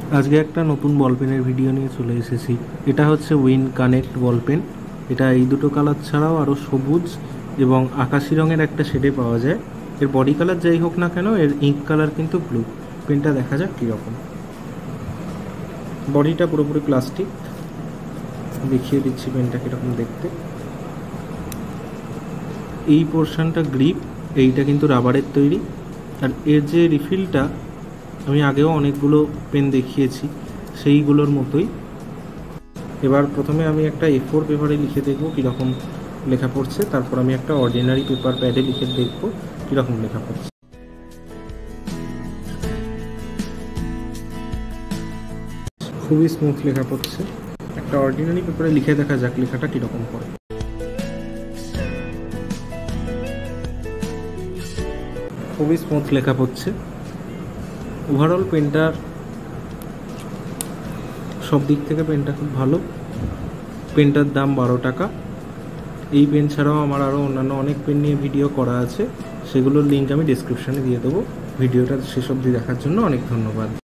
আজকে একটা নতুন বল পেনের ভিডিও নিয়ে চলে এসেছি। এটা হচ্ছে উইন কানেক্ট বল পেন। এটা এই দুটো কালার ছাড়াও আরও সবুজ এবং আকাশি রঙের একটা শেডে পাওয়া যায়। এর বডি কালার যাই হোক না কেন, এর ইঙ্ক কালার কিন্তু ব্লু। পেনটা দেখা যাক কীরকম। বডিটা পুরোপুরি প্লাস্টিক, দেখিয়ে দিচ্ছি পেনটা কীরকম দেখতে। এই পোর্শনটা গ্রিপ, এইটা কিন্তু রাবারের তৈরি। আর এর যে রিফিলটা, আমি আগেও অনেকগুলো পেন দেখিয়েছি, সেইগুলোর মতোই। এবার প্রথমে আমি একটা A4 পেপারে লিখে দেখবো কীরকম লেখা পড়ছে, তারপর আমি একটা অর্ডিনারি পেপার প্যাডে লিখে দেখবো কীরকম লেখা পড়ছে। খুবই স্মুথ লেখা পড়ছে। একটা অর্ডিনারি পেপারে লিখে দেখা যাক লেখাটা কীরকম পড়ে। খুবই স্মুথ লেখা পড়ছে। ওভারঅল পেনটার সব দিক থেকে পেনটা খুব ভালো। পেনটার দাম 12 টাকা। এই পেন ছাড়াও আমার আরও অন্যান্য অনেক পেন নিয়ে ভিডিও করা আছে, সেগুলোর লিঙ্ক আমি ডেসক্রিপশানে দিয়ে দেবো। ভিডিওটা শেষ অবধি দেখার জন্য অনেক ধন্যবাদ।